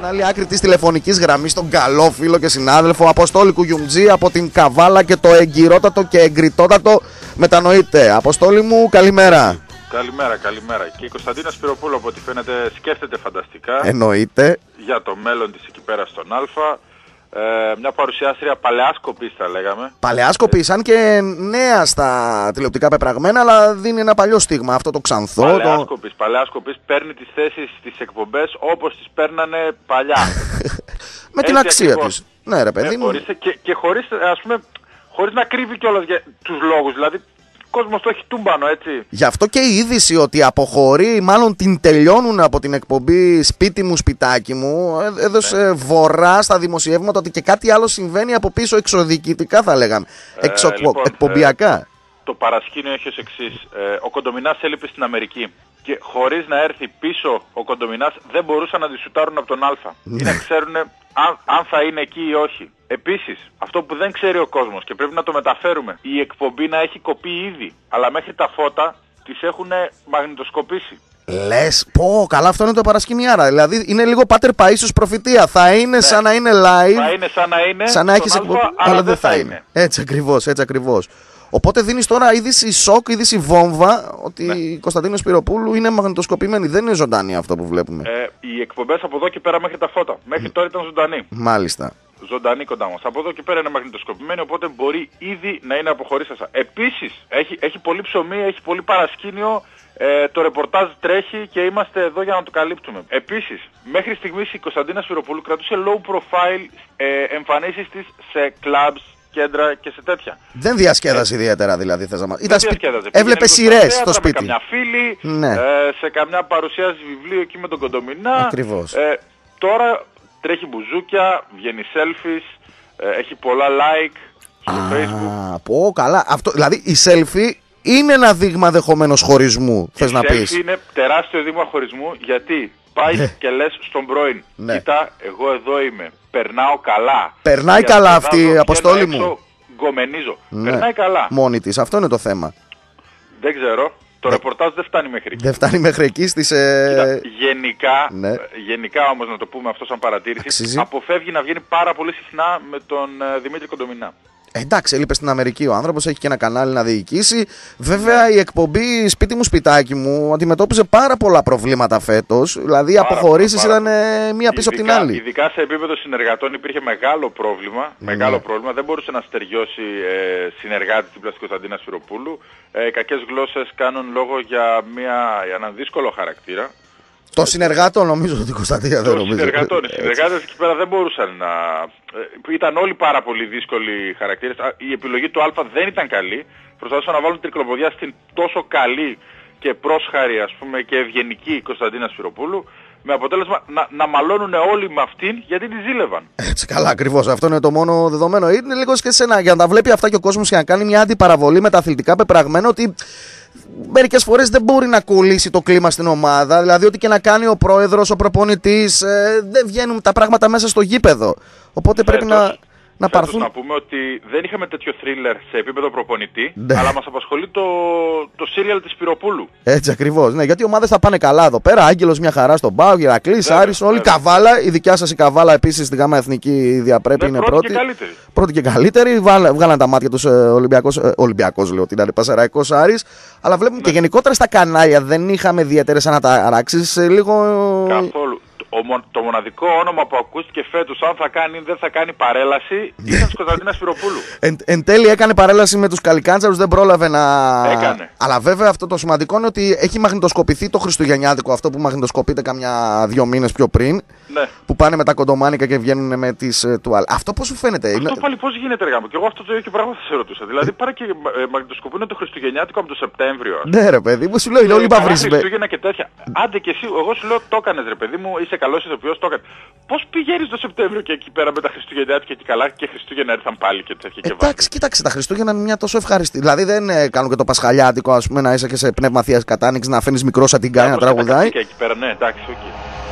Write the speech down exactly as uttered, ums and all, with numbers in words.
στην άλλη άκρη της τηλεφωνικής γραμμής τον καλό φίλο και συνάδελφο Αποστόλη Κουγιουμτζή από την Καβάλα και το εγκυρότατο και εγκριτότατο μετανοείται. Αποστόλη μου, καλημέρα. Καλημέρα, καλημέρα. Και η Κωνσταντίνα Σπυροπούλου, από ό,τι φαίνεται, σκέφτεται φανταστικά. Εννοείται. Για το μέλλον της εκεί πέρα στον Α. Ε, μια παρουσιάστρια παλαιάσκοπης, θα λέγαμε. Παλαιάσκοπης, αν και νέα στα τηλεοπτικά πεπραγμένα, αλλά δίνει ένα παλιό στίγμα. Αυτό το ξανθό. Παλαιάσκοπης, το... παλαιάσκοπης παίρνει τις θέσεις στις εκπομπές όπως τις παίρνανε παλιά. Με την αξία της. Ναι, ρε παιδί ε, μου. Χωρίς, και, και χωρίς, ας πούμε, χωρίς να κρύβει κιόλας για τους λόγους. Δηλαδή, ο κόσμος το έχει τούμπανο, έτσι. Γι' αυτό και η είδηση ότι αποχωρεί, μάλλον την τελειώνουν από την εκπομπή Σπίτι μου, σπιτάκι μου, έδωσε ναι. βορρά στα δημοσιεύματα ότι και κάτι άλλο συμβαίνει από πίσω εξωδιοικητικά, θα λέγαμε. Ε, Εξω... λοιπόν, εκπομπιακά. Ε, το παρασκήνιο έχει ως εξής. Ε, ο Κοντομινάς έλειπε στην Αμερική. Και χωρίς να έρθει πίσω ο Κοντομινάς δεν μπορούσαν να τη σουτάρουν από τον Α. Ή να ξέρουν αν, αν θα είναι εκεί ή όχι. Επίσης, αυτό που δεν ξέρει ο κόσμος και πρέπει να το μεταφέρουμε, η εκπομπή να έχει κοπεί ήδη, αλλά μέχρι τα φώτα τις έχουν μαγνητοσκοπήσει. Λες, πω, καλά, αυτό είναι το παρασκηνιάρα. Δηλαδή είναι λίγο Πάτερ Παΐσιος προφητεία. Θα είναι ναι. σαν να είναι live. Θα είναι σαν να είναι, σαν να έχεις εκπομπή, αλλά, αλλά δεν θα είναι. είναι. Έτσι ακριβώς, έτσι ακριβώς. Οπότε δίνεις τώρα είδηση σοκ, είδηση βόμβα ότι ναι. η Κωνσταντίνα Σπυροπούλου είναι μαγνητοσκοπημένη. Δεν είναι ζωντανή αυτό που βλέπουμε. Ε, οι εκπομπές από εδώ και πέρα μέχρι τα φώτα. Μέχρι τώρα ήταν ζωντανή. Μάλιστα. Ζωντανή κοντά μας. Από εδώ και πέρα είναι μαγνητοσκοπημένη, οπότε μπορεί ήδη να είναι αποχωρήσασα. Επίσης, έχει, έχει πολύ ψωμί, έχει πολύ παρασκήνιο. Ε, το ρεπορτάζ τρέχει και είμαστε εδώ για να το καλύπτουμε. Επίσης, μέχρι στιγμής η Κωνσταντίνα Σπυροπούλου κρατούσε low profile ε, εμφανίσεις της σε clubs, κέντρα και σε τέτοια. Δεν διασκέδασε ε, ιδιαίτερα δηλαδή, θες να μας... Δεν διασκέδασε. Έβλεπε σειρές στο σπίτι. Με καμιά φίλη, ναι. ε, σε καμιά παρουσίαση βιβλίου εκεί με τον Κοντομινά. Ακριβώς. Ε, τώρα τρέχει μπουζούκια, βγαίνει selfies, ε, έχει πολλά like στο Α, Facebook. Πω, καλά. Αυτό, δηλαδή η selfie είναι ένα δείγμα δεχομένως χωρισμού, θες η να selfie πεις. Είναι τεράστιο δείγμα χωρισμού, γιατί πάει και λες στον πρώην, ναι. κοίτα, εγώ εδώ είμαι, περνάω καλά. Περνάει καλά αυτή η Αποστόλη μου. Έξω, γκομενίζω. Ναι. Περνάει καλά. Μόνη της, αυτό είναι το θέμα. Δεν ξέρω. Το ναι. ρεπορτάζ δεν φτάνει μέχρι εκεί. Δεν φτάνει μέχρι εκεί στις... Ε... Κοίτα, γενικά, ναι. γενικά όμως να το πούμε αυτό σαν παρατήρηση, αξίζει. Αποφεύγει να βγαίνει πάρα πολύ συχνά με τον ε, Δημήτρη Κοντομινά. Εντάξει, έλειπε στην Αμερική ο άνθρωπος, έχει και ένα κανάλι να διοικήσει. Βέβαια η εκπομπή Σπίτι μου, σπιτάκι μου αντιμετώπιζε πάρα πολλά προβλήματα φέτος. Δηλαδή οι αποχωρήσεις ήταν μία πίσω ειδικά, από την άλλη. Ειδικά σε επίπεδο συνεργατών υπήρχε μεγάλο πρόβλημα. Ναι. Μεγάλο πρόβλημα. Δεν μπορούσε να στεριώσει ε, συνεργάτη την πλαστική Κωνσταντίνα Σπυροπούλου. Ε, κακές γλώσσες κάνουν λόγο για, μια, για έναν δύσκολο χαρακτήρα. Το συνεργάτων νομίζω ότι η Κωνσταντίνα δεν νομίζω. Συνεργατών. Οι συνεργάτες εκεί πέρα δεν μπορούσαν να... Ήταν όλοι πάρα πολύ δύσκολοι χαρακτήρες. Η επιλογή του Α δεν ήταν καλή. Προσπαθούσαν να βάλουν τρικλοποδιά στην τόσο καλή και πρόσχαρη, ας πούμε, και ευγενική Κωνσταντίνα Σπυροπούλου. Με αποτέλεσμα να, να μαλώνουν όλοι με αυτήν γιατί τη ζήλευαν. Έτσι, καλά, ακριβώς. Αυτό είναι το μόνο δεδομένο. Είναι λίγο και σένα για να τα βλέπει αυτά και ο κόσμος και να κάνει μια αντιπαραβολή με τα αθλητικά πεπραγμένα ότι μερικές φορές δεν μπορεί να κολλήσει το κλίμα στην ομάδα. Δηλαδή, ό,τι και να κάνει ο πρόεδρος, ο προπονητής, ε, δεν βγαίνουν τα πράγματα μέσα στο γήπεδο. Οπότε Φέτος, πρέπει να. Να, παρθούν... να πούμε ότι δεν είχαμε τέτοιο θρίλερ σε επίπεδο προπονητή, ναι. αλλά μας απασχολεί το, το σύριαλ της Σπυροπούλου. Έτσι ακριβώς, ναι, γιατί οι ομάδες θα πάνε καλά εδώ πέρα. Άγγελος μια χαρά στον ΠΑΟΚ, Ηρακλής, Άρης, όλη η Καβάλα. Η δικιά σας η Καβάλα επίσης στη ΓΑΜΑ Εθνική διαπρέπει, ναι, είναι πρώτη. Πρώτη και καλύτερη. Πρώτη και καλύτερη. Βγάλαν τα μάτια τους ε, Ολυμπιακός, ε, Ολυμπιακός λέω, τι είναι, Πασαραϊκός, Άρης. Αλλά βλέπουμε ναι. και γενικότερα στα κανάλια δεν είχαμε ιδιαίτερες αναταράξεις. Λίγο. Καθόλου. Το μοναδικό όνομα που ακούστηκε φέτος, αν θα κάνει ή δεν θα κάνει παρέλαση, ήταν της Κωνσταντίνας Σπυροπούλου. Εν, εν τέλει έκανε παρέλαση με τους Καλικάντσαρους, δεν πρόλαβε να... Έκανε. Αλλά βέβαια αυτό το σημαντικό είναι ότι έχει μαγνητοσκοπηθεί το χριστουγεννιάτικο, αυτό που μαγνητοσκοπείται καμιά δύο μήνες πιο πριν. Ναι. Που πάνε με τα κοντομάνικα και βγαίνουν με τις ε, τουάλ. Αυτό πώς σου φαίνεται? Αυτό είναι... πάλι πώς γίνεται, εργάμο. Και εγώ αυτό το ίδιο πράγμα θα σε ρωτούσα. Δηλαδή πάρε και ε, μαγνητοσκοπούν το χριστουγεννιάτικο από το Σεπτέμβριο. Ναι, ρε παιδί μου, σου λέω είναι όλοι μαυρίσιμοι. Χριστούγεννα και τέτοια. Άντε και εσύ, εγώ σου λέω το έκανες, ρε παιδί μου, είσαι καλός ηθοποιός, το έκανες. Πώς πηγαίνεις το Σεπτέμβριο και εκεί πέρα με τα Χριστουγεννιάτικα και καλά και Χριστούγεννα ήρθαν πάλι και τέτοια. Εντάξει, κοίταξε, τα Χριστούγεννα είναι μια τόσο ευχαριστή. Δηλαδή δεν ε, κάνουν και το Πασχαλιάτικο, ας πούμε, να είσαι και σε πνεύμα θείας κατάνοιξης, να φαίνεις μικρό σαν την Κάι να τραγουδάει. Εκεί πέρα, ναι, εντάξει, okay.